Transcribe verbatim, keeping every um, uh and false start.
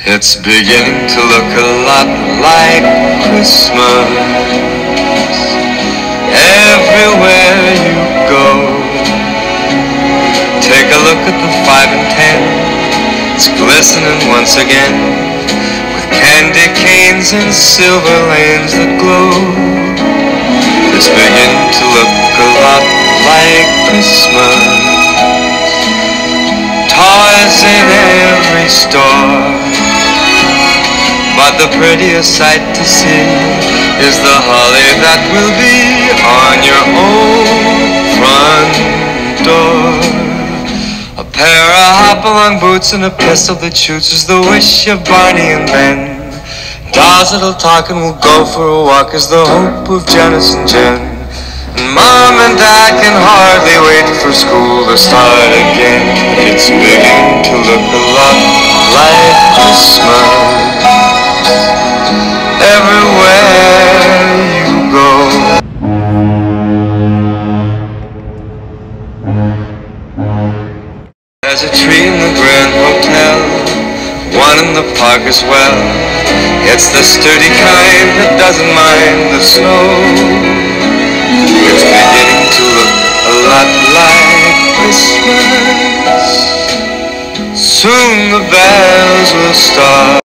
It's beginning to look a lot like Christmas everywhere you go. Take a look at the five and ten, it's glistening once again with candy canes and silver lanes that glow. It's beginning to look a lot like Christmas. Toys in every store, but the prettiest sight to see is the holly that will be on your own front door. A pair of hop-along boots and a pistol that shoots is the wish of Barney and Ben. Dolls that'll talk and will go for a walk is the hope of Janice and Jen. And Mom and Dad can hardly wait for school to start again. It's beginning to look a lot like Christmas everywhere you go. There's a tree in the Grand Hotel, one in the park as well. It's the sturdy kind that doesn't mind the snow. It's beginning to look a lot like Christmas. Soon the bells will start.